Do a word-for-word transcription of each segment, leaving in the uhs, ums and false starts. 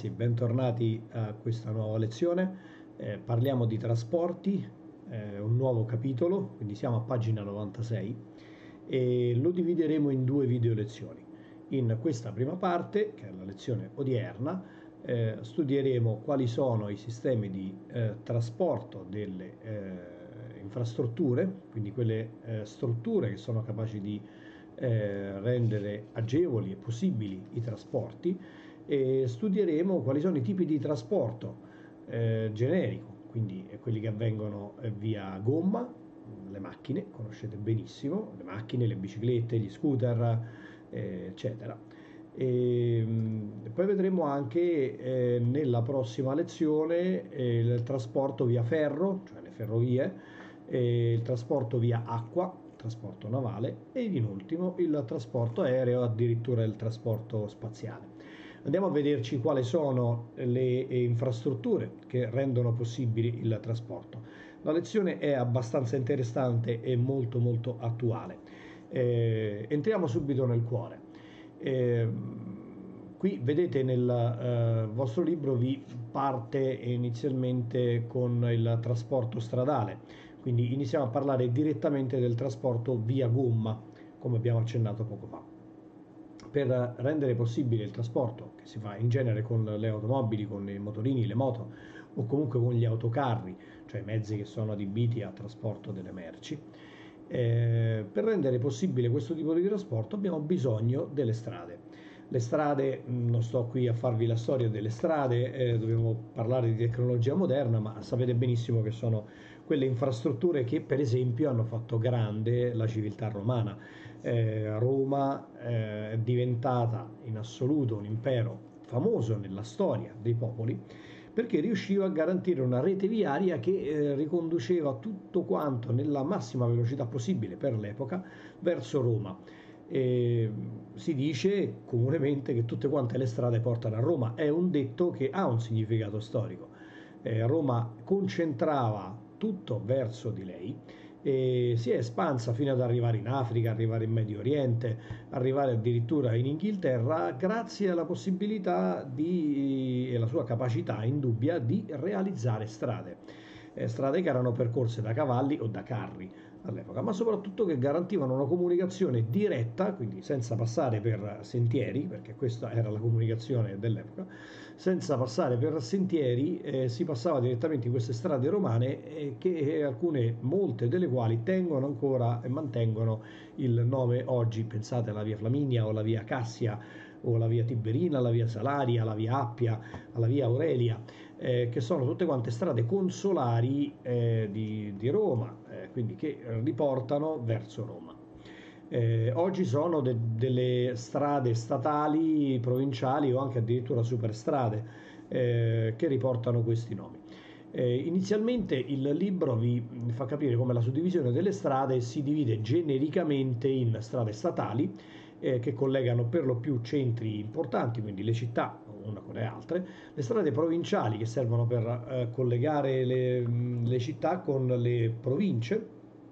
ragazzi, bentornati a questa nuova lezione. Eh, parliamo di trasporti, eh, un nuovo capitolo, quindi siamo a pagina novantasei e lo divideremo in due video lezioni. In questa prima parte, che è la lezione odierna, eh, studieremo quali sono i sistemi di eh, trasporto delle eh, infrastrutture, quindi quelle eh, strutture che sono capaci di eh, rendere agevoli e possibili i trasporti, e studieremo quali sono i tipi di trasporto eh, generico, quindi quelli che avvengono eh, via gomma, le macchine, conoscete benissimo, le macchine, le biciclette, gli scooter, eh, eccetera. E, mh, poi vedremo anche eh, nella prossima lezione eh, il trasporto via ferro, cioè le ferrovie, eh, il trasporto via acqua, trasporto navale, e in ultimo il trasporto aereo, addirittura il trasporto spaziale. Andiamo a vederci quali sono le infrastrutture che rendono possibile il trasporto. La lezione è abbastanza interessante e molto molto attuale. Eh, entriamo subito nel cuore. Eh, qui vedete nel eh, vostro libro vi parte inizialmente con il trasporto stradale, quindi iniziamo a parlare direttamente del trasporto via gomma, come abbiamo accennato poco fa. Per rendere possibile il trasporto, che si fa in genere con le automobili, con i motorini, le moto, o comunque con gli autocarri, cioè mezzi che sono adibiti a trasporto delle merci, eh, per rendere possibile questo tipo di trasporto abbiamo bisogno delle strade. Le strade, non sto qui a farvi la storia delle strade, eh, dobbiamo parlare di tecnologia moderna, ma sapete benissimo che sono quelle infrastrutture che per esempio hanno fatto grande la civiltà romana. Eh, Roma eh, è diventata in assoluto un impero famoso nella storia dei popoli perché riusciva a garantire una rete viaria che eh, riconduceva tutto quanto nella massima velocità possibile per l'epoca verso Roma. E si dice comunemente che tutte quante le strade portano a Roma, è un detto che ha un significato storico. Eh, Roma concentrava tutto verso di lei e si è espansa fino ad arrivare in Africa, arrivare in Medio Oriente, arrivare addirittura in Inghilterra grazie alla possibilità di, e alla sua capacità indubbia di realizzare strade. Eh, strade che erano percorse da cavalli o da carri all'epoca, ma soprattutto che garantivano una comunicazione diretta, quindi senza passare per sentieri, perché questa era la comunicazione dell'epoca, senza passare per sentieri eh, si passava direttamente in queste strade romane eh, che eh, alcune, molte delle quali tengono ancora e mantengono il nome oggi. Pensate alla via Flaminia o la via Cassia o la via Tiberina, la via Salaria, la via Appia, alla via Aurelia, eh, che sono tutte quante strade consolari eh, di, di Roma, eh, quindi che riportano verso Roma. Eh, oggi sono de delle strade statali, provinciali o anche addirittura superstrade eh, che riportano questi nomi. Eh, inizialmente il libro vi fa capire come la suddivisione delle strade si divide genericamente in strade statali eh, che collegano per lo più centri importanti, quindi le città una con le altre, le strade provinciali che servono per eh, collegare le, le città con le province,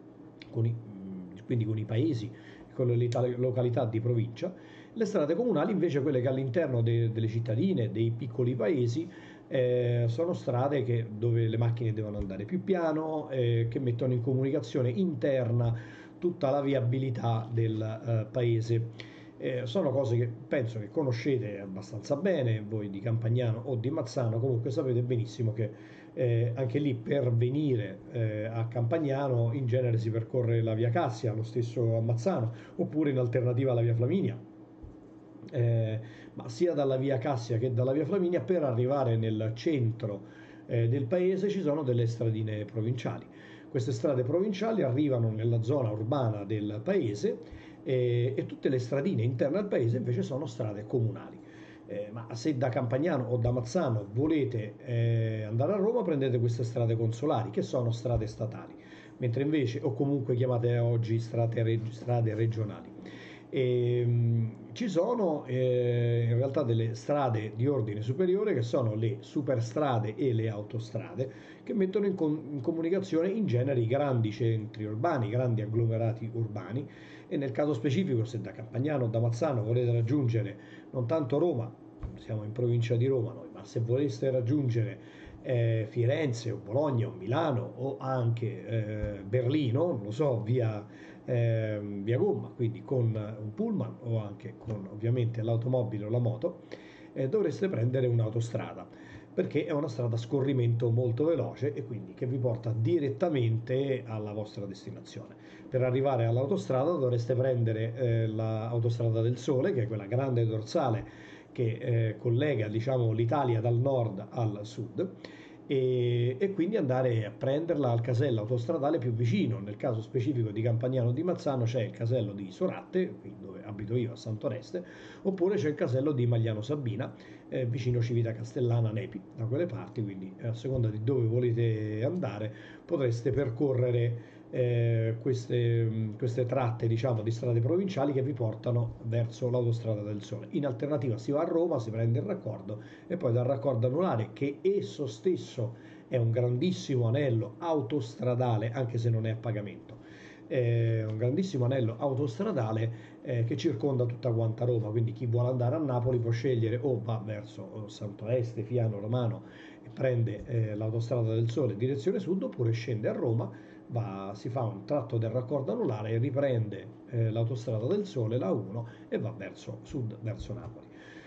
con i, quindi con i paesi, con le località di provincia. Le strade comunali invece, quelle che all'interno de, delle cittadine, dei piccoli paesi, eh, sono strade che, dove le macchine devono andare più piano, eh, che mettono in comunicazione interna tutta la viabilità del eh, paese. Eh, sono cose che penso che conoscete abbastanza bene, voi di Campagnano o di Mazzano, comunque sapete benissimo che eh, anche lì per venire eh, a Campagnano in genere si percorre la via Cassia, lo stesso a Mazzano, oppure in alternativa la via Flaminia. Eh, ma sia dalla via Cassia che dalla via Flaminia per arrivare nel centro eh, del paese ci sono delle stradine provinciali. Queste strade provinciali arrivano nella zona urbana del paese e, e tutte le stradine interne al paese invece sono strade comunali. Eh, ma se da Campagnano o da Mazzano volete eh, andare a Roma, prendete queste strade consolari che sono strade statali, mentre invece, o comunque chiamate oggi strade, reg strade regionali. E, mh, ci sono eh, in realtà delle strade di ordine superiore che sono le superstrade e le autostrade, che mettono in, com in comunicazione in genere i grandi centri urbani, i grandi agglomerati urbani, e nel caso specifico se da Campagnano o da Mazzano volete raggiungere non tanto Roma, siamo in provincia di Roma noi, ma ma se voleste raggiungere eh, Firenze o Bologna o Milano o anche eh, Berlino, non lo so, via, eh, via gomma, quindi con un pullman o anche con ovviamente l'automobile o la moto, eh, dovreste prendere un'autostrada perché è una strada a scorrimento molto veloce e quindi che vi porta direttamente alla vostra destinazione. Per arrivare all'autostrada dovreste prendere eh, l'autostrada del Sole, che è quella grande dorsale che eh, collega diciamo, l'Italia dal nord al sud e, e quindi andare a prenderla al casello autostradale più vicino. Nel caso specifico di Campagnano di Mazzano c'è il casello di Soratte, qui dove abito io a Santoreste, oppure c'è il casello di Magliano Sabina, eh, vicino Civita Castellana, Nepi, da quelle parti, quindi a seconda di dove volete andare potreste percorrere eh, queste, queste tratte diciamo, di strade provinciali che vi portano verso l'autostrada del Sole. In alternativa si va a Roma, si prende il raccordo e poi dal raccordo anulare, che esso stesso è un grandissimo anello autostradale, anche se non è a pagamento, è un grandissimo anello autostradale eh, che circonda tutta quanta Roma, quindi chi vuole andare a Napoli può scegliere o va verso Santoeste, Fiano, Romano e prende eh, l'autostrada del Sole in direzione sud, oppure scende a Roma, va, si fa un tratto del raccordo anulare e riprende eh, l'autostrada del Sole, la uno, e va verso sud, verso Napoli.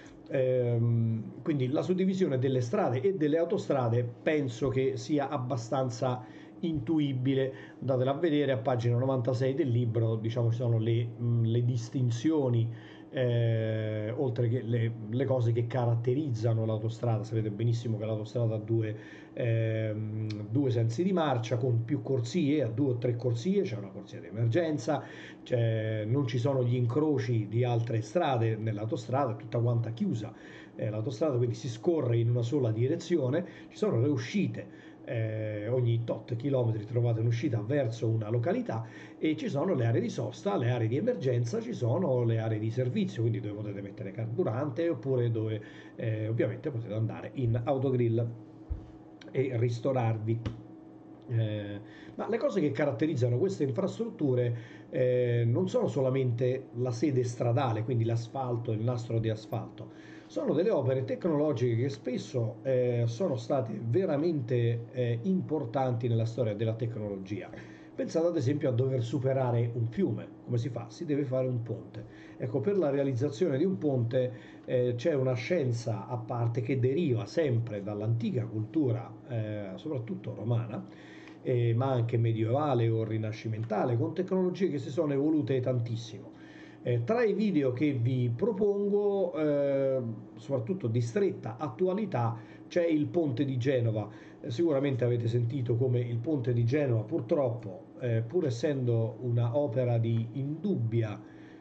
Ehm, quindi la suddivisione delle strade e delle autostrade penso che sia abbastanza intuibile, andatela a vedere a pagina novantasei del libro, diciamo ci sono le, mh, le distinzioni, eh, oltre che le, le cose che caratterizzano l'autostrada. Sapete benissimo che l'autostrada ha due, ehm, due sensi di marcia con più corsie, ha due o tre corsie, c'è una corsia di emergenza, cioè, non ci sono gli incroci di altre strade nell'autostrada, è tutta quanta chiusa eh, l'autostrada, quindi si scorre in una sola direzione, ci sono le uscite. Eh, ogni tot chilometri trovate un'uscita verso una località e ci sono le aree di sosta, le aree di emergenza, ci sono le aree di servizio, quindi dove potete mettere carburante oppure dove eh, ovviamente potete andare in autogrill e ristorarvi. Eh, ma le cose che caratterizzano queste infrastrutture eh, non sono solamente la sede stradale, quindi l'asfalto, il nastro di asfalto, sono delle opere tecnologiche che spesso eh, sono state veramente eh, importanti nella storia della tecnologia. Pensate ad esempio a dover superare un fiume, come si fa? Si deve fare un ponte. Ecco, per la realizzazione di un ponte eh, c'è una scienza a parte che deriva sempre dall'antica cultura, eh, soprattutto romana, eh, ma anche medievale o rinascimentale, con tecnologie che si sono evolute tantissimo. Eh, tra i video che vi propongo, eh, soprattutto di stretta attualità, c'è il ponte di Genova. Eh, sicuramente avete sentito come il ponte di Genova, purtroppo, eh, pur essendo una opera di indubbia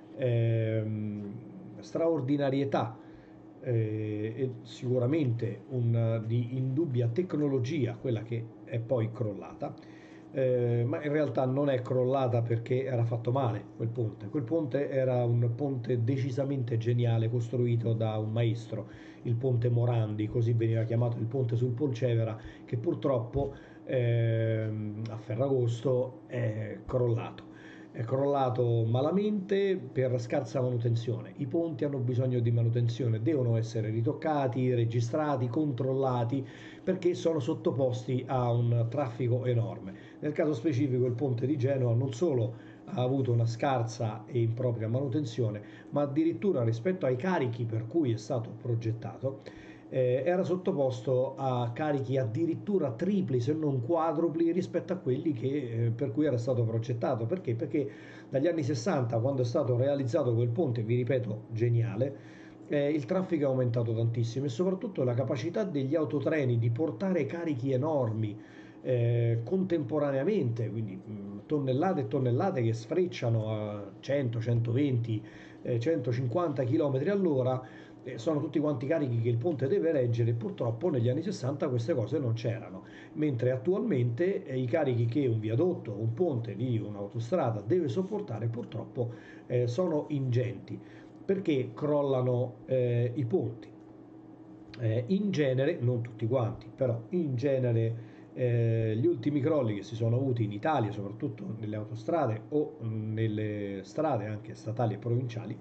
ehm, straordinarietà eh, e sicuramente un, di indubbia tecnologia, quella che è poi crollata, eh, ma in realtà non è crollata perché era fatto male quel ponte. Quel ponte era un ponte decisamente geniale costruito da un maestro, il ponte Morandi, così veniva chiamato il ponte sul Polcevera, che purtroppo ehm, a Ferragosto è crollato. È crollato malamente per scarsa manutenzione. I ponti hanno bisogno di manutenzione, devono essere ritoccati, registrati, controllati perché sono sottoposti a un traffico enorme. Nel caso specifico il ponte di Genova non solo ha avuto una scarsa e impropria manutenzione, ma addirittura rispetto ai carichi per cui è stato progettato, eh, era sottoposto a carichi addirittura tripli se non quadrupli rispetto a quelli che, eh, per cui era stato progettato. Perché? Perché dagli anni sessanta, quando è stato realizzato quel ponte, vi ripeto, geniale, eh, il traffico è aumentato tantissimo e soprattutto la capacità degli autotreni di portare carichi enormi eh, contemporaneamente, quindi mh, tonnellate e tonnellate che sfrecciano a cento, centoventi, eh, centocinquanta km all'ora, eh, sono tutti quanti carichi che il ponte deve reggere. Purtroppo negli anni sessanta queste cose non c'erano, mentre attualmente eh, i carichi che un viadotto, un ponte di un'autostrada deve sopportare purtroppo eh, sono ingenti, perché crollano eh, i ponti. Eh, in genere, non tutti quanti, però in genere eh, gli ultimi crolli che si sono avuti in Italia, soprattutto nelle autostrade o mh, nelle strade anche statali e provinciali,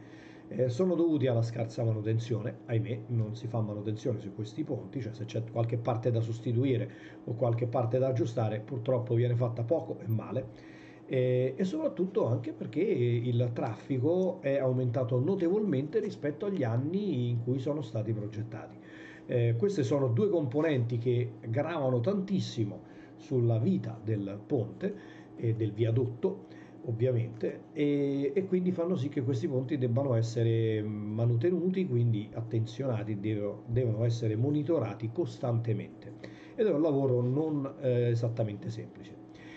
Eh, sono dovuti alla scarsa manutenzione, ahimè, non si fa manutenzione su questi ponti, cioè se c'è qualche parte da sostituire o qualche parte da aggiustare, purtroppo viene fatta poco e male. Eh, e soprattutto anche perché il traffico è aumentato notevolmente rispetto agli anni in cui sono stati progettati. Eh, queste sono due componenti che gravano tantissimo sulla vita del ponte e del viadotto, ovviamente, e, e quindi fanno sì che questi ponti debbano essere manutenuti, quindi attenzionati, devo- devono essere monitorati costantemente. Ed è un lavoro non eh, esattamente semplice.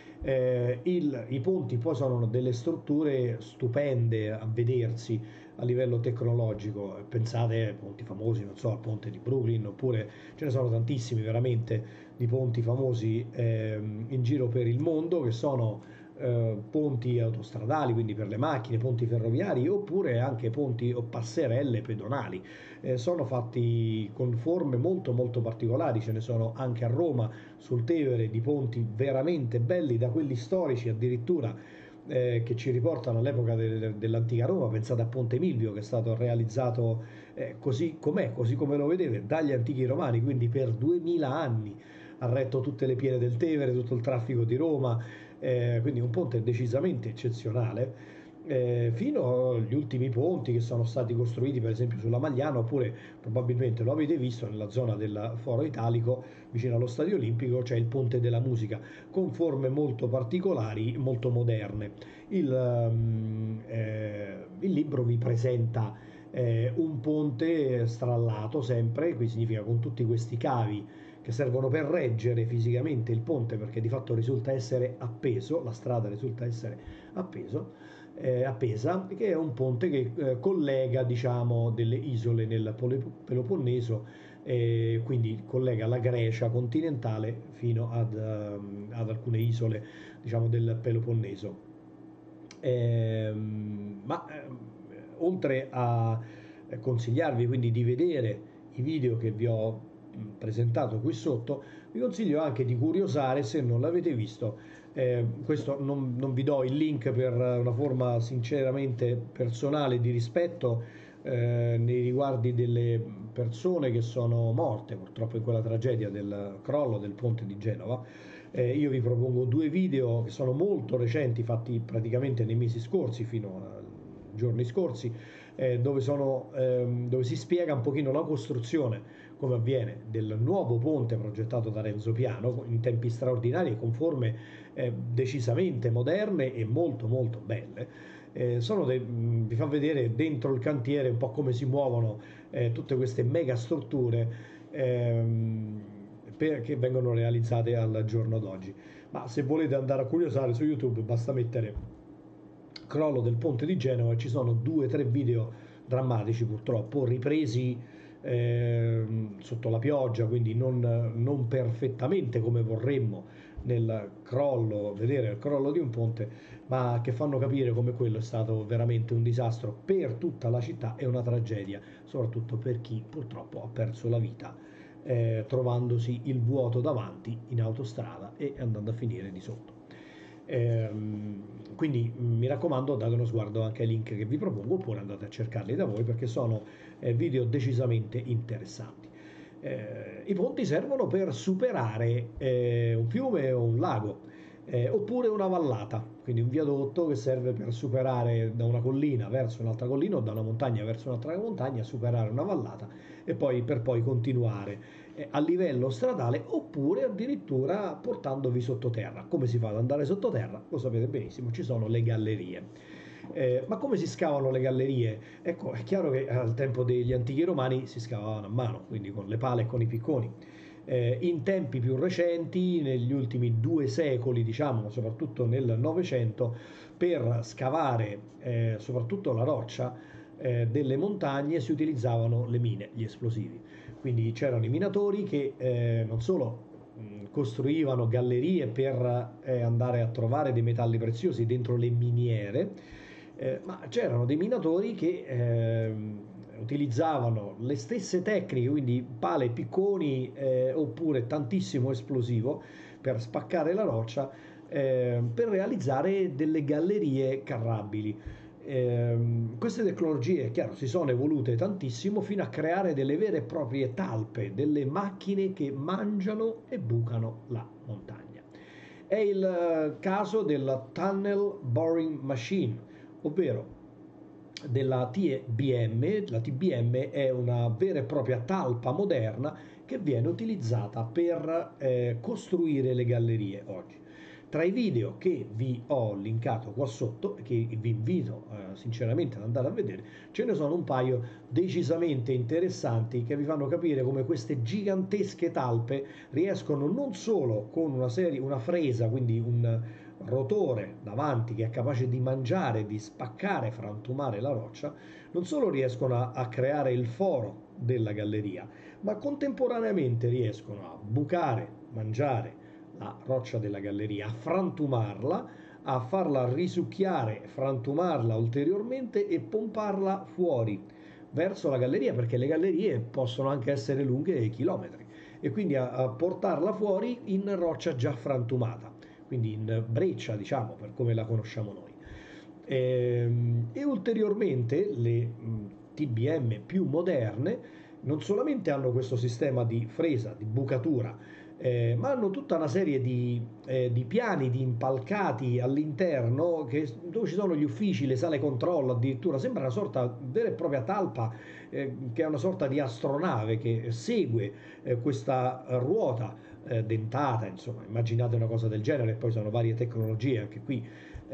Eh, il- I ponti poi sono delle strutture stupende a vedersi a livello tecnologico. Pensate ai ponti famosi, non so, al ponte di Brooklyn, oppure ce ne sono tantissimi veramente di ponti famosi ehm, in giro per il mondo, che sono eh, ponti autostradali, quindi per le macchine, ponti ferroviari, oppure anche ponti o passerelle pedonali. Eh, sono fatti con forme molto molto particolari, ce ne sono anche a Roma sul Tevere di ponti veramente belli, da quelli storici addirittura eh, che ci riportano all'epoca del- dell'antica Roma. Pensate a Ponte Milvio, che è stato realizzato eh, così com'è, così come lo vedete, dagli antichi romani, quindi per duemila anni ha retto tutte le piene del Tevere, tutto il traffico di Roma, eh, quindi un ponte decisamente eccezionale. Eh, fino agli ultimi ponti che sono stati costruiti per esempio sulla Magliana, oppure probabilmente lo avete visto nella zona del Foro Italico vicino allo Stadio Olimpico, c'è il Ponte della Musica con forme molto particolari, molto moderne. Il, um, eh, il libro vi presenta eh, un ponte strallato sempre, qui significa con tutti questi cavi che servono per reggere fisicamente il ponte, perché di fatto risulta essere appeso, la strada risulta essere appeso, eh, appesa, che è un ponte che eh, collega, diciamo, delle isole nel Peloponneso, eh, quindi collega la Grecia continentale fino ad, ehm, ad alcune isole, diciamo, del Peloponneso. Ehm, ma ehm, oltre a eh, consigliarvi quindi di vedere i video che vi ho mh, presentato qui sotto, vi consiglio anche di curiosare se non l'avete visto. Eh, questo non, non vi do il link per una forma sinceramente personale di rispetto eh, nei riguardi delle persone che sono morte purtroppo in quella tragedia del crollo del ponte di Genova. Eh, io vi propongo due video che sono molto recenti, fatti praticamente nei mesi scorsi, fino ai giorni scorsi, eh, dove, sono, ehm, dove si spiega un pochino la costruzione, come avviene, del nuovo ponte progettato da Renzo Piano in tempi straordinari e con forme eh, decisamente moderne e molto molto belle. Eh, sono dei, mh, vi fa vedere dentro il cantiere un po' come si muovono eh, tutte queste mega strutture ehm, per- che vengono realizzate al giorno d'oggi. Ma se volete andare a curiosare su YouTube basta mettere crollo del ponte di Genova, ci sono due o tre video drammatici purtroppo ripresi ehm, sotto la pioggia, quindi non, non perfettamente come vorremmo nel crollo, vedere il crollo di un ponte, ma che fanno capire come quello è stato veramente un disastro per tutta la città e una tragedia, soprattutto per chi purtroppo ha perso la vita eh, trovandosi il vuoto davanti in autostrada e andando a finire di sotto. Ehm, quindi mh, mi raccomando, date uno sguardo anche ai link che vi propongo, oppure andate a cercarli da voi perché sono eh, video decisamente interessanti. Eh, I ponti servono per superare eh, un fiume o un lago, eh, oppure una vallata, quindi un viadotto che serve per superare da una collina verso un'altra collina o da una montagna verso un'altra montagna, superare una vallata e poi per poi continuare eh, a livello stradale, oppure addirittura portandovi sottoterra. Come si fa ad andare sottoterra? Lo sapete benissimo, ci sono le gallerie. Eh, ma come si scavano le gallerie? Ecco, è chiaro che al tempo degli antichi romani si scavavano a mano, quindi con le pale e con i picconi. Eh, in tempi più recenti, negli ultimi due secoli, diciamo, soprattutto nel Novecento, per scavare eh, soprattutto la roccia eh, delle montagne si utilizzavano le mine, gli esplosivi. Quindi c'erano i minatori che eh, non solo mh, costruivano gallerie per eh, andare a trovare dei metalli preziosi dentro le miniere, eh, ma c'erano dei minatori che eh, utilizzavano le stesse tecniche, quindi pale, picconi eh, oppure tantissimo esplosivo per spaccare la roccia, eh, per realizzare delle gallerie carrabili. Ehm, queste tecnologie, è chiaro, si sono evolute tantissimo fino a creare delle vere e proprie talpe, delle macchine che mangiano e bucano la montagna. È il eh, caso della Tunnel Boring Machine, ovvero della T B M. La T B M è una vera e propria talpa moderna che viene utilizzata per eh, costruire le gallerie oggi. Tra i video che vi ho linkato qua sotto, che vi invito eh, sinceramente ad andare a vedere, ce ne sono un paio decisamente interessanti che vi fanno capire come queste gigantesche talpe riescono non solo con una serie, una fresa, quindi un rotore davanti che è capace di mangiare, di spaccare, frantumare la roccia, non solo riescono a, a creare il foro della galleria, ma contemporaneamente riescono a bucare, mangiare la roccia della galleria, a frantumarla, a farla risucchiare, frantumarla ulteriormente e pomparla fuori verso la galleria, perché le gallerie possono anche essere lunghe chilometri, e quindi a, a portarla fuori in roccia già frantumata, quindi in breccia, diciamo, per come la conosciamo noi. E, e ulteriormente le T B M più moderne non solamente hanno questo sistema di fresa, di bucatura, eh, ma hanno tutta una serie di, eh, di piani, di impalcati all'interno che, dove ci sono gli uffici, le sale controllo, addirittura sembra una sorta vera e propria talpa, eh, che è una sorta di astronave che segue eh, questa ruota eh, dentata, insomma, immaginate una cosa del genere. Poi sono varie tecnologie anche qui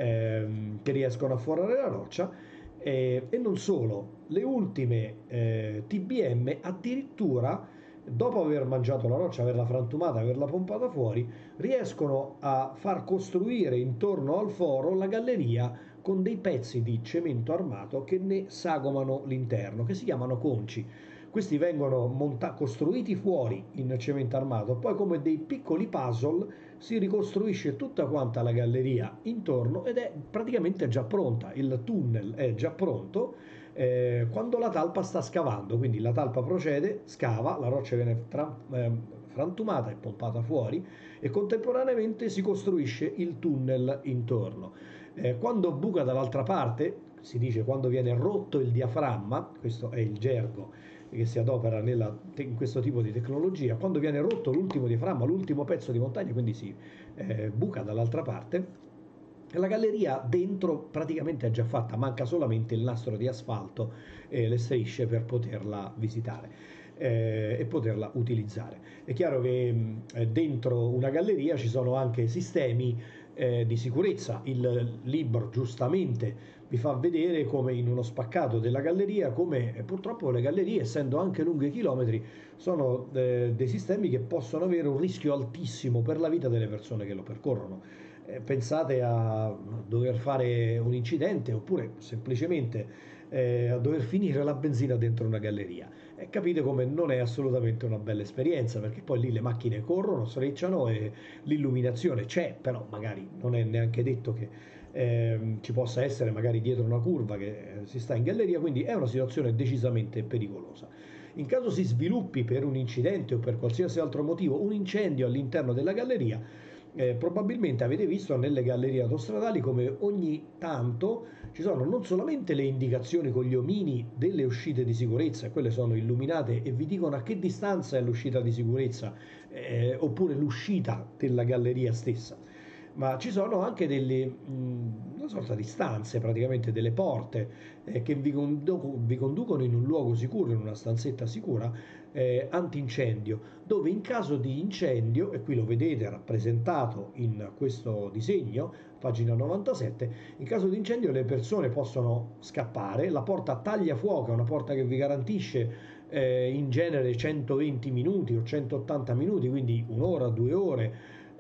ehm, che riescono a forare la roccia. Eh, e non solo, le ultime eh, T B M addirittura, dopo aver mangiato la roccia, averla frantumata, averla pompata fuori, riescono a far costruire intorno al foro la galleria con dei pezzi di cemento armato che ne sagomano l'interno, che si chiamano conci. Questi vengono monta- costruiti fuori in cemento armato, poi come dei piccoli puzzle si ricostruisce tutta quanta la galleria intorno ed è praticamente già pronta, il tunnel è già pronto eh, quando la talpa sta scavando, quindi la talpa procede, scava, la roccia viene tra, eh, frantumata e pompata fuori e contemporaneamente si costruisce il tunnel intorno. Eh, quando buca dall'altra parte, si dice quando viene rotto il diaframma, questo è il gergo che si adopera nella, in questo tipo di tecnologia, quando viene rotto l'ultimo diaframma, l'ultimo pezzo di montagna, quindi si eh, buca dall'altra parte, la galleria dentro praticamente è già fatta, manca solamente il nastro di asfalto e le strisce per poterla visitare eh, e poterla utilizzare. È chiaro che mh, dentro una galleria ci sono anche sistemi eh, di sicurezza. Il libro giustamente vi fa vedere come in uno spaccato della galleria, come eh, purtroppo le gallerie, essendo anche lunghe chilometri, sono eh, dei sistemi che possono avere un rischio altissimo per la vita delle persone che lo percorrono. Eh, pensate a dover fare un incidente oppure semplicemente eh, a dover finire la benzina dentro una galleria. E capite come non è assolutamente una bella esperienza, perché poi lì le macchine corrono, sfrecciano e l'illuminazione c'è, però magari non è neanche detto che ehm, ci possa essere magari dietro una curva che eh, si sta in galleria, quindi è una situazione decisamente pericolosa. In caso si sviluppi per un incidente o per qualsiasi altro motivo un incendio all'interno della galleria, eh, probabilmente avete visto nelle gallerie autostradali come ogni tanto ci sono non solamente le indicazioni con gli omini delle uscite di sicurezza, e quelle sono illuminate e vi dicono a che distanza è l'uscita di sicurezza, eh, oppure l'uscita della galleria stessa, ma ci sono anche delle, mh, una sorta di stanze, praticamente delle porte eh, che vi, condu- vi conducono in un luogo sicuro, in una stanzetta sicura, eh, antincendio, dove in caso di incendio, e qui lo vedete rappresentato in questo disegno, pagina novantasette, in caso di incendio le persone possono scappare, la porta tagliafuoco è una porta che vi garantisce eh, in genere centoventi minuti o centottanta minuti, quindi un'ora, due ore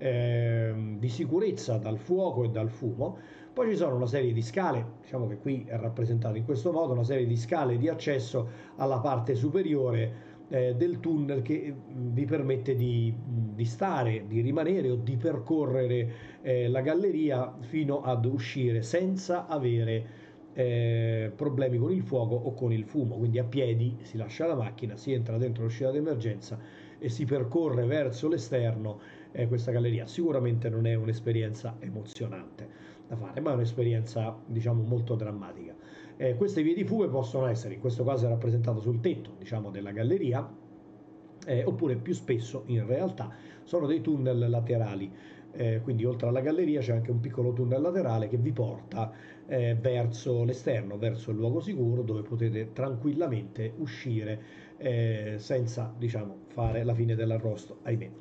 eh, di sicurezza dal fuoco e dal fumo. Poi ci sono una serie di scale, diciamo che qui è rappresentato in questo modo, una serie di scale di accesso alla parte superiore eh, del tunnel che mh, vi permette di, di stare, di rimanere o di percorrere eh, la galleria fino ad uscire senza avere eh, problemi con il fuoco o con il fumo. Quindi a piedi si lascia la macchina, si entra dentro l'uscita d'emergenza e si percorre verso l'esterno eh, questa galleria. Sicuramente non è un'esperienza emozionante. da fare, ma è un'esperienza, diciamo, molto drammatica. Eh, queste vie di fuga possono essere, in questo caso è rappresentato sul tetto, diciamo, della galleria, eh, oppure più spesso in realtà sono dei tunnel laterali. Eh, quindi oltre alla galleria c'è anche un piccolo tunnel laterale che vi porta eh, verso l'esterno, verso il luogo sicuro, dove potete tranquillamente uscire eh, senza, diciamo, fare la fine dell'arrosto, ahimè.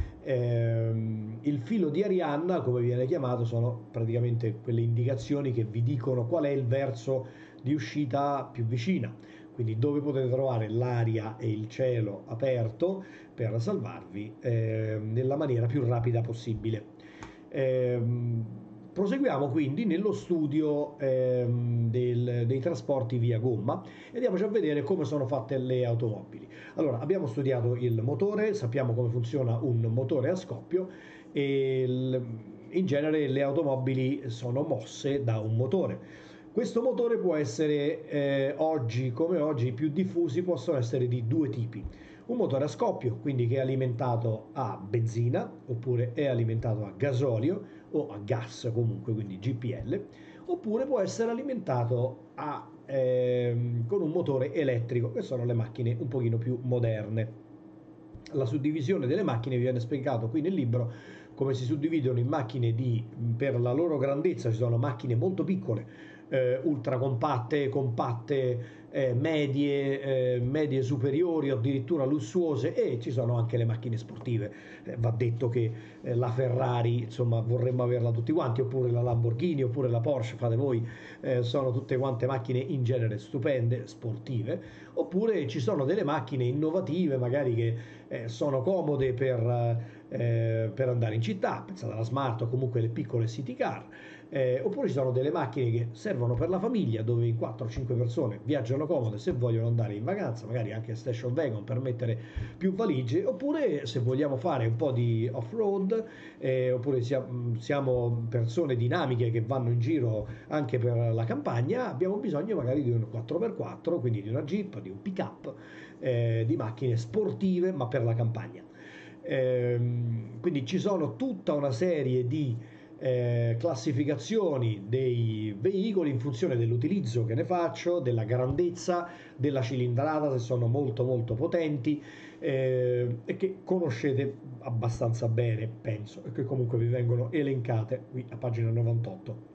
Ehm, il filo di Arianna, come viene chiamato, sono praticamente quelle indicazioni che vi dicono qual è il verso di uscita più vicina, quindi dove potete trovare l'aria e il cielo aperto per salvarvi eh, nella maniera più rapida possibile. Ehm, Proseguiamo quindi nello studio ehm, del- dei trasporti via gomma e andiamoci a vedere come sono fatte le automobili. Allora, abbiamo studiato il motore, sappiamo come funziona un motore a scoppio e il- in genere le automobili sono mosse da un motore. Questo motore può essere, eh, oggi come oggi, i più diffusi possono essere di due tipi. Un motore a scoppio, quindi che è alimentato a benzina, oppure è alimentato a gasolio o a gas comunque, quindi G P L, oppure può essere alimentato a, ehm, con un motore elettrico, che sono le macchine un pochino più moderne. La suddivisione delle macchine viene spiegato qui nel libro come si suddividono in macchine di, per la loro grandezza, ci sono macchine molto piccole, eh, ultra compatte, compatte, eh, medie, eh, medie superiori, addirittura lussuose, e ci sono anche le macchine sportive. Eh, va detto che eh, la Ferrari, insomma, vorremmo averla tutti quanti, oppure la Lamborghini, oppure la Porsche, fate voi, eh, sono tutte quante macchine in genere stupende, sportive, oppure ci sono delle macchine innovative, magari che eh, sono comode per, eh, per andare in città, pensate alla Smart o comunque le piccole city car, eh, oppure ci sono delle macchine che servono per la famiglia, dove in quattro o cinque persone viaggiano comode se vogliono andare in vacanza, magari anche station wagon per mettere più valigie, oppure se vogliamo fare un po' di off-road, eh, oppure siamo, siamo persone dinamiche che vanno in giro anche per la campagna, abbiamo bisogno magari di un quattro per quattro, quindi di una Jeep, di un pick-up, eh, di macchine sportive ma per la campagna. Ehm, quindi ci sono tutta una serie di eh, classificazioni dei veicoli in funzione dell'utilizzo che ne faccio, della grandezza, della cilindrata, se sono molto molto potenti, eh, e che conoscete abbastanza bene, penso, e che comunque vi vengono elencate qui a pagina novantotto.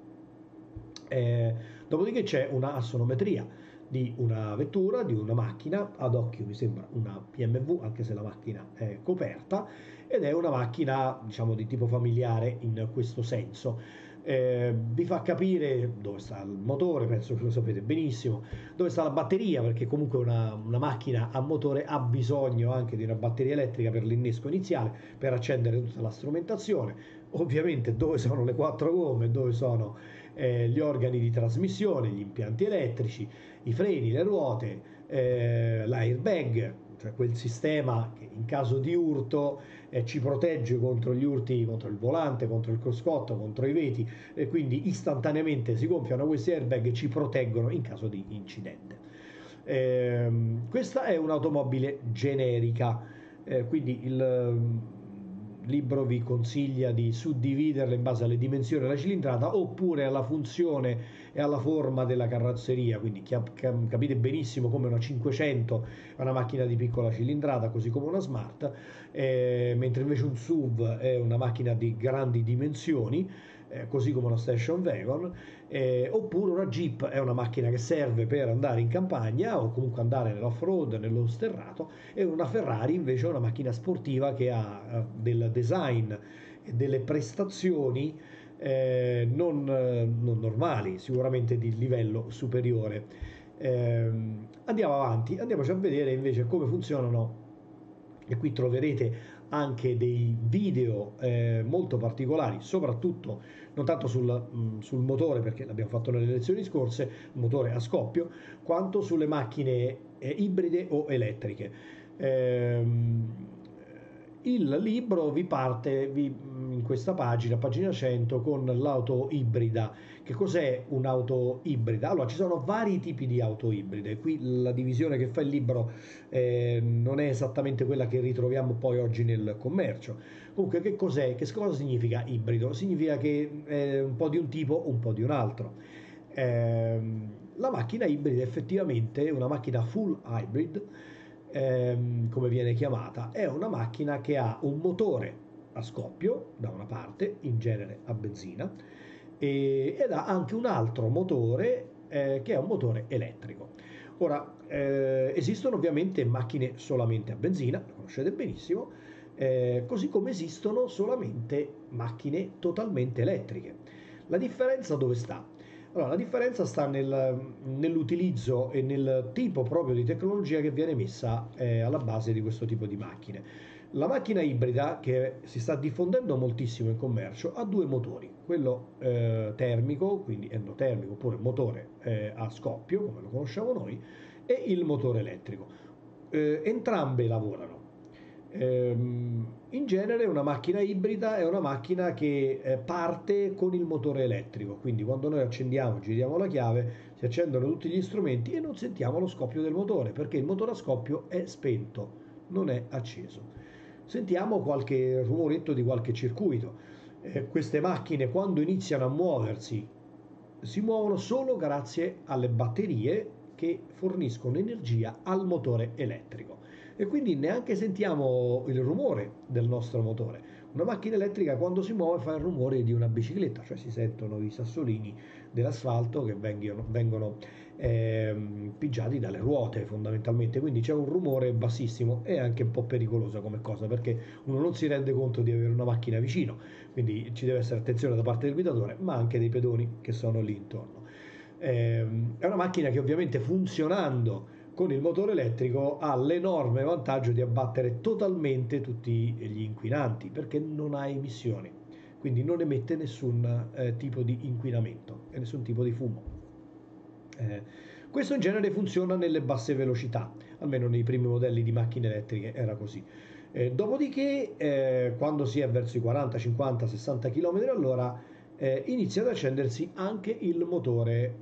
Eh, Dopodiché c'è una assonometria di una vettura, di una macchina, ad occhio mi sembra una B M W, anche se la macchina è coperta, ed è una macchina, diciamo, di tipo familiare in questo senso. Eh, vi fa capire dove sta il motore, penso che lo sapete benissimo, dove sta la batteria, perché comunque una, una macchina a motore ha bisogno anche di una batteria elettrica per l'innesco iniziale, per accendere tutta la strumentazione. Ovviamente dove sono le quattro gomme, dove sono eh, gli organi di trasmissione, gli impianti elettrici, i freni, le ruote, eh, l'airbag, cioè quel sistema che in caso di urto eh, ci protegge contro gli urti, contro il volante, contro il cruscotto, contro i veti, e quindi istantaneamente si gonfiano questi airbag e ci proteggono in caso di incidente. Eh, questa è un'automobile generica, eh, quindi il libro vi consiglia di suddividerla in base alle dimensioni della cilindrata oppure alla funzione e alla forma della carrozzeria, quindi capite benissimo come una cinquecento è una macchina di piccola cilindrata, così come una Smart, eh, mentre invece un S U V è una macchina di grandi dimensioni, eh, così come una station wagon, eh, oppure una Jeep è una macchina che serve per andare in campagna o comunque andare nell'off-road, nello sterrato, e una Ferrari invece è una macchina sportiva che ha eh, del design e delle prestazioni eh, non, eh, non normali, sicuramente di livello superiore. Eh, Andiamo avanti, andiamoci a vedere invece come funzionano, e qui troverete anche dei video eh, molto particolari, soprattutto non tanto sul, mh, sul motore, perché l'abbiamo fatto nelle lezioni scorse, il motore a scoppio, quanto sulle macchine eh, ibride o elettriche. Ehm, il libro vi parte vi, in questa pagina, pagina cento, con l'auto ibrida. Che cos'è un'auto ibrida? Allora, ci sono vari tipi di auto ibride. Qui la divisione che fa il libro eh, non è esattamente quella che ritroviamo poi oggi nel commercio. Comunque, che cos'è? Che cosa significa ibrido? Significa che è un po' di un tipo o un po' di un altro. Ehm, la macchina ibrida effettivamente, una macchina full hybrid, ehm, come viene chiamata, è una macchina che ha un motore a scoppio da una parte, in genere a benzina, e- ed ha anche un altro motore eh, che è un motore elettrico. Ora, eh, esistono ovviamente macchine solamente a benzina, lo conoscete benissimo, eh, così come esistono solamente macchine totalmente elettriche. La differenza dove sta? Allora, la differenza sta nel- nell'utilizzo e nel tipo proprio di tecnologia che viene messa eh, alla base di questo tipo di macchine. La macchina ibrida, che si sta diffondendo moltissimo in commercio, ha due motori, quello eh, termico, quindi endotermico, oppure motore eh, a scoppio, come lo conosciamo noi, e il motore elettrico. Eh, entrambe lavorano. Ehm, in genere una macchina ibrida è una macchina che eh, parte con il motore elettrico, quindi quando noi accendiamo, giriamo la chiave, si accendono tutti gli strumenti e non sentiamo lo scoppio del motore, perché il motore a scoppio è spento, non è acceso. Sentiamo qualche rumoretto di qualche circuito. Eh, queste macchine quando iniziano a muoversi si muovono solo grazie alle batterie che forniscono energia al motore elettrico e quindi neanche sentiamo il rumore del nostro motore. Una macchina elettrica quando si muove fa il rumore di una bicicletta, cioè si sentono i sassolini dell'asfalto che vengono, vengono ehm, pigiati dalle ruote fondamentalmente, quindi c'è un rumore bassissimo e anche un po' pericolosa come cosa perché uno non si rende conto di avere una macchina vicino, quindi ci deve essere attenzione da parte del guidatore ma anche dei pedoni che sono lì intorno. Ehm, è una macchina che ovviamente funzionando con il motore elettrico ha l'enorme vantaggio di abbattere totalmente tutti gli inquinanti perché non ha emissioni, quindi non emette nessun eh, tipo di inquinamento e nessun tipo di fumo. Eh, questo in genere funziona nelle basse velocità, almeno nei primi modelli di macchine elettriche era così. Eh, dopodiché, eh, quando si è verso i quaranta, cinquanta, sessanta chilometri all'ora, eh, inizia ad accendersi anche il motore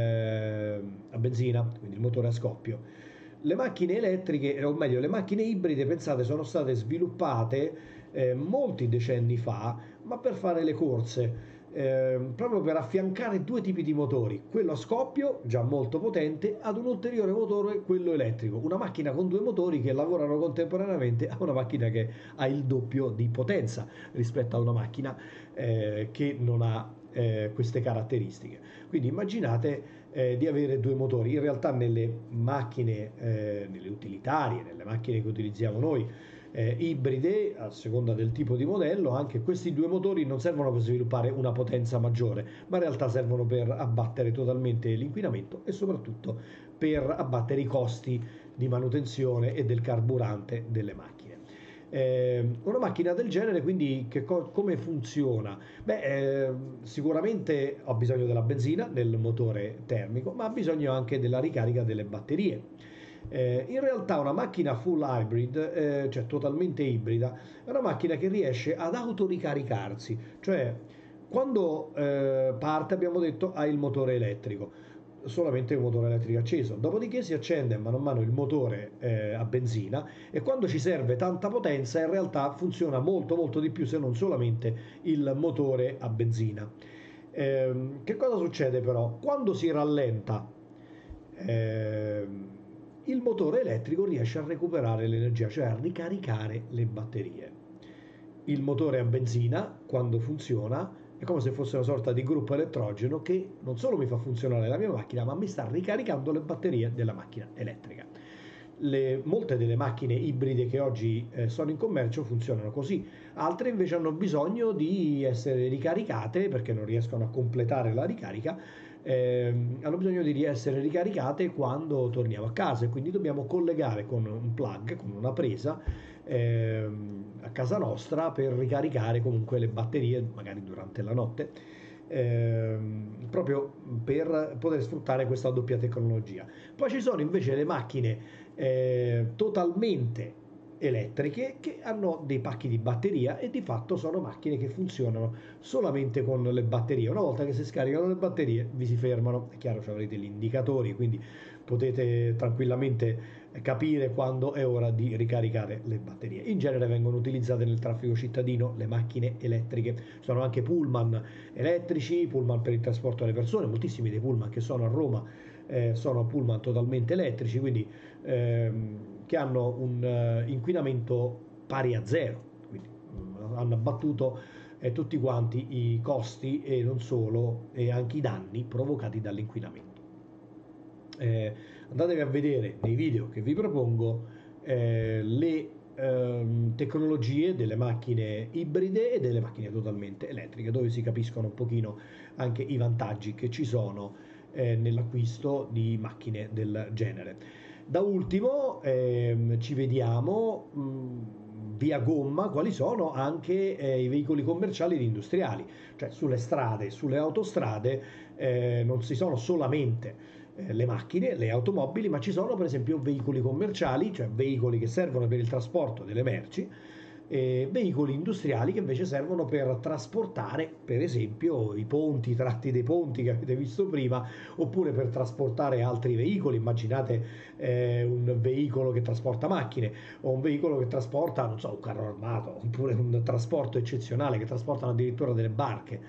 eh, a benzina, quindi il motore a scoppio. Le macchine elettriche, o meglio, le macchine ibride, pensate, sono state sviluppate eh, molti decenni fa, ma per fare le corse eh, proprio per affiancare due tipi di motori, quello a scoppio, già molto potente, ad un ulteriore motore, quello elettrico. Una macchina con due motori che lavorano contemporaneamente a una macchina che ha il doppio di potenza rispetto a una macchina eh, che non ha eh, queste caratteristiche. Quindi immaginate eh, di avere due motori. In realtà nelle macchine, eh, nelle utilitarie, nelle macchine che utilizziamo noi, eh, ibride, a seconda del tipo di modello, anche questi due motori non servono per sviluppare una potenza maggiore, ma in realtà servono per abbattere totalmente l'inquinamento e soprattutto per abbattere i costi di manutenzione e del carburante delle macchine. Eh, una macchina del genere quindi che co- come funziona? Beh, eh, sicuramente ho bisogno della benzina nel motore termico, ma ha bisogno anche della ricarica delle batterie. Eh, in realtà una macchina full hybrid, eh, cioè totalmente ibrida, è una macchina che riesce ad autoricaricarsi, cioè quando eh, parte abbiamo detto ha il motore elettrico, solamente il motore elettrico acceso, dopodiché si accende mano a mano il motore eh, a benzina e quando ci serve tanta potenza in realtà funziona molto molto di più se non solamente il motore a benzina. Ehm, che cosa succede però? Quando si rallenta ehm, il motore elettrico riesce a recuperare l'energia, cioè a ricaricare le batterie. Il motore a benzina, quando funziona, è come se fosse una sorta di gruppo elettrogeno che non solo mi fa funzionare la mia macchina, ma mi sta ricaricando le batterie della macchina elettrica. Le, molte delle macchine ibride che oggi eh, sono in commercio funzionano così, altre invece hanno bisogno di essere ricaricate perché non riescono a completare la ricarica, ehm, hanno bisogno di essere ricaricate quando torniamo a casa e quindi dobbiamo collegare con un plug, con una presa ehm, a casa nostra per ricaricare comunque le batterie magari durante la notte, ehm, proprio per poter sfruttare questa doppia tecnologia. Poi ci sono invece le macchine eh, totalmente elettriche che hanno dei pacchi di batteria e di fatto sono macchine che funzionano solamente con le batterie. Una volta che si scaricano le batterie vi si fermano, è chiaro, cioè avrete gli indicatori, quindi potete tranquillamente capire quando è ora di ricaricare le batterie. In genere vengono utilizzate nel traffico cittadino le macchine elettriche, sono anche pullman elettrici, pullman per il trasporto delle persone, moltissimi dei pullman che sono a Roma eh, sono pullman totalmente elettrici, quindi ehm, che hanno un uh, inquinamento pari a zero, quindi mh, hanno abbattuto eh, tutti quanti i costi e non solo, e anche i danni provocati dall'inquinamento. Eh, andatevi a vedere nei video che vi propongo eh, le ehm, tecnologie delle macchine ibride e delle macchine totalmente elettriche, dove si capiscono un pochino anche i vantaggi che ci sono eh, nell'acquisto di macchine del genere. Da ultimo ehm, ci vediamo mh, via gomma quali sono anche eh, i veicoli commerciali ed industriali, cioè sulle strade, sulle autostrade eh, non si sono solamente le macchine, le automobili, ma ci sono per esempio veicoli commerciali, cioè veicoli che servono per il trasporto delle merci, e veicoli industriali che invece servono per trasportare per esempio i ponti, i tratti dei ponti che avete visto prima, oppure per trasportare altri veicoli. Immaginate eh, un veicolo che trasporta macchine o un veicolo che trasporta, non so, un carro armato, oppure un trasporto eccezionale che trasportano addirittura delle barche.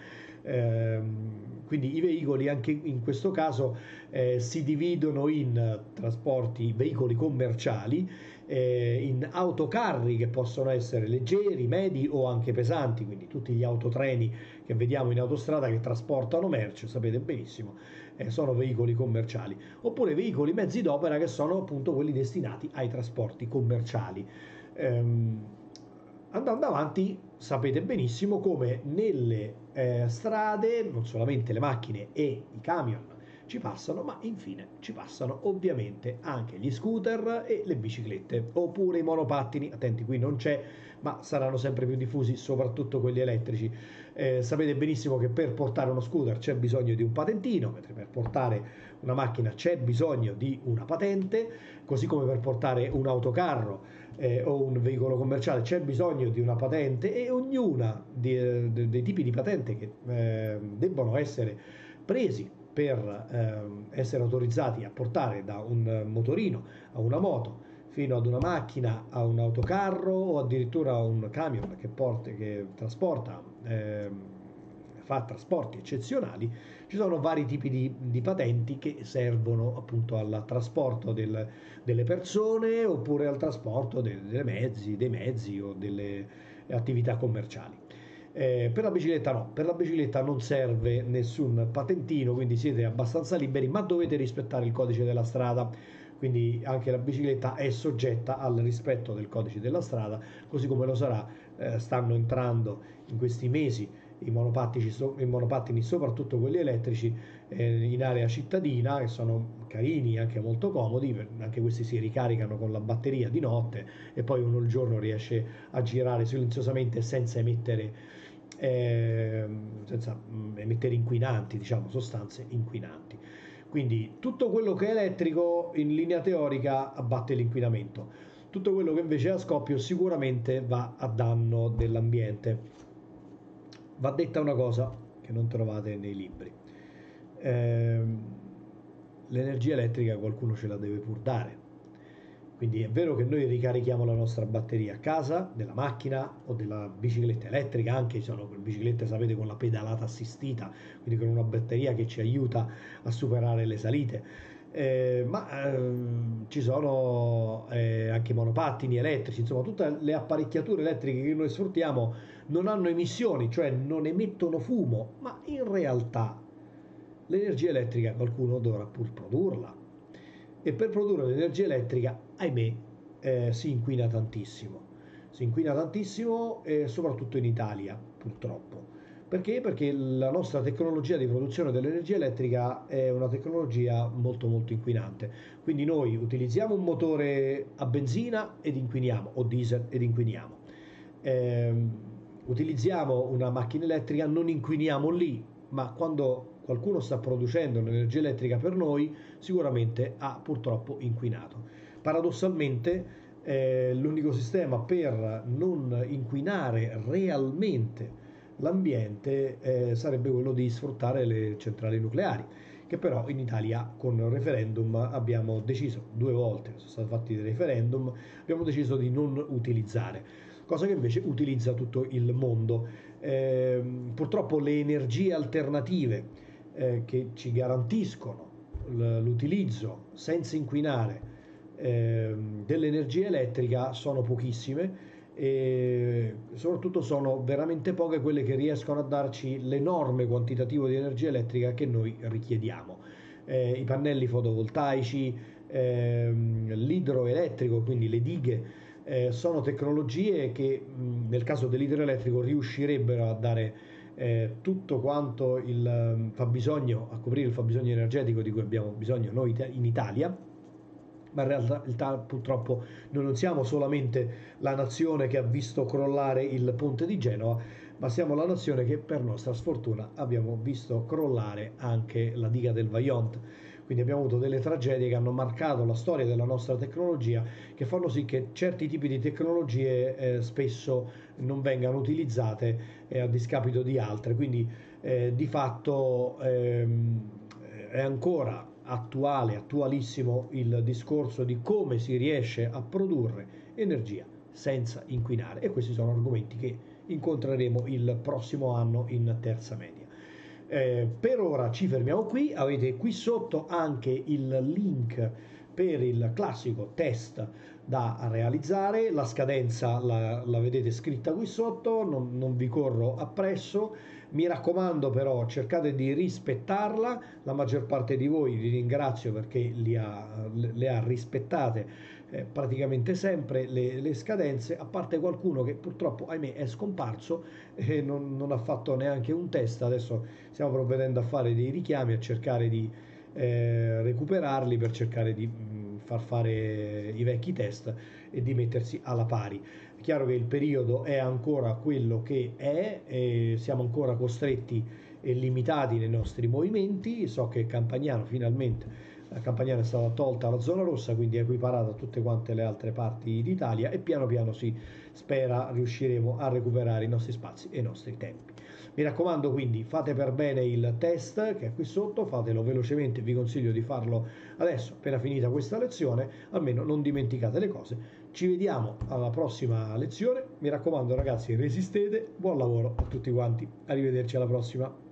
Ehm, quindi i veicoli anche in questo caso eh, si dividono in trasporti, veicoli commerciali, eh, in autocarri che possono essere leggeri, medi o anche pesanti, quindi tutti gli autotreni che vediamo in autostrada che trasportano merce, sapete benissimo, eh, sono veicoli commerciali, oppure veicoli mezzi d'opera che sono appunto quelli destinati ai trasporti commerciali. Ehm, andando avanti sapete benissimo come nelle eh, strade non solamente le macchine e i camion ci passano, ma infine ci passano ovviamente anche gli scooter e le biciclette, oppure i monopattini. Attenti, qui non c'è, ma saranno sempre più diffusi, soprattutto quelli elettrici. Eh, sapete benissimo che per portare uno scooter c'è bisogno di un patentino, mentre per portare una macchina c'è bisogno di una patente, così come per portare un autocarro eh, o un veicolo commerciale c'è bisogno di una patente, e ognuna di, eh, dei tipi di patente che eh, debbono essere presi per eh, essere autorizzati a portare da un motorino a una moto fino ad una macchina, a un autocarro o addirittura a un camion che, porta, che trasporta, eh, fa trasporti eccezionali. Ci sono vari tipi di, di patenti che servono appunto al trasporto del, delle persone, oppure al trasporto dei, dei mezzi, dei mezzi o delle attività commerciali. Eh, per la bicicletta no, per la bicicletta non serve nessun patentino, quindi siete abbastanza liberi, ma dovete rispettare il codice della strada, quindi anche la bicicletta è soggetta al rispetto del codice della strada, così come lo sarà, eh, stanno entrando in questi mesi i monopattini, i monopattini soprattutto quelli elettrici, eh, in area cittadina, che sono carini, anche molto comodi, anche questi si ricaricano con la batteria di notte e poi uno il giorno riesce a girare silenziosamente senza emettere eh, senza mh, emettere inquinanti, diciamo sostanze inquinanti. Quindi tutto quello che è elettrico in linea teorica abbatte l'inquinamento, tutto quello che invece è a scoppio sicuramente va a danno dell'ambiente. Va detta una cosa che non trovate nei libri. Eh, l'energia elettrica qualcuno ce la deve pur dare. Quindi è vero che noi ricarichiamo la nostra batteria a casa, della macchina o della bicicletta elettrica, anche ci sono biciclette, sapete, con la pedalata assistita, quindi con una batteria che ci aiuta a superare le salite. Eh, ma ehm, ci sono eh, anche monopattini elettrici, insomma tutte le apparecchiature elettriche che noi sfruttiamo non hanno emissioni, cioè non emettono fumo, ma in realtà l'energia elettrica qualcuno dovrà pur produrla, e per produrre l'energia elettrica, ahimè, eh, si inquina tantissimo. Si inquina tantissimo e soprattutto in Italia, purtroppo. Perché? Perché la nostra tecnologia di produzione dell'energia elettrica è una tecnologia molto molto inquinante. Quindi noi utilizziamo un motore a benzina ed inquiniamo, o diesel ed inquiniamo. Ehm, utilizziamo una macchina elettrica, non inquiniamo lì, ma quando qualcuno sta producendo l'energia elettrica per noi, sicuramente ha purtroppo inquinato. Paradossalmente, eh, l'unico sistema per non inquinare realmente l'ambiente eh, sarebbe quello di sfruttare le centrali nucleari, che però in Italia con il referendum abbiamo deciso, due volte sono stati fatti dei referendum, abbiamo deciso di non utilizzare, cosa che invece utilizza tutto il mondo. Eh, purtroppo le energie alternative eh, che ci garantiscono l'utilizzo senza inquinare eh, dell'energia elettrica sono pochissime e soprattutto sono veramente poche quelle che riescono a darci l'enorme quantitativo di energia elettrica che noi richiediamo. Eh, I pannelli fotovoltaici, ehm, l'idroelettrico, quindi le dighe, eh, sono tecnologie che mh, nel caso dell'idroelettrico riuscirebbero a dare eh, tutto quanto il um, fabbisogno, a coprire il fabbisogno energetico di cui abbiamo bisogno noi in Italia, ma in realtà, in realtà purtroppo noi non siamo solamente la nazione che ha visto crollare il ponte di Genova, ma siamo la nazione che per nostra sfortuna abbiamo visto crollare anche la diga del Vajont. Quindi abbiamo avuto delle tragedie che hanno marcato la storia della nostra tecnologia, che fanno sì che certi tipi di tecnologie eh, spesso non vengano utilizzate eh, a discapito di altre. Quindi eh, di fatto ehm, è ancora attuale, attualissimo il discorso di come si riesce a produrre energia senza inquinare, e questi sono argomenti che incontreremo il prossimo anno in terza media. Eh, per ora ci fermiamo qui, avete qui sotto anche il link per il classico test da realizzare, la scadenza la, la vedete scritta qui sotto, non, non vi corro appresso, mi raccomando però cercate di rispettarla, la maggior parte di voi vi ringrazio perché li ha, le ha rispettate eh, praticamente sempre le, le scadenze, a parte qualcuno che purtroppo ahimè è scomparso e non, non ha fatto neanche un test. Adesso stiamo provvedendo a fare dei richiami, a cercare di eh, recuperarli per cercare di mh, far fare i vecchi test e di mettersi alla pari. È chiaro che il periodo è ancora quello che è, e siamo ancora costretti e limitati nei nostri movimenti. So che Campagnano finalmente, la Campagnano è stata tolta la zona rossa, quindi è equiparata a tutte quante le altre parti d'Italia e piano piano si spera riusciremo a recuperare i nostri spazi e i nostri tempi. Mi raccomando quindi fate per bene il test che è qui sotto, fatelo velocemente, vi consiglio di farlo adesso appena finita questa lezione, almeno non dimenticate le cose. Ci vediamo alla prossima lezione, mi raccomando ragazzi resistete, buon lavoro a tutti quanti, arrivederci alla prossima.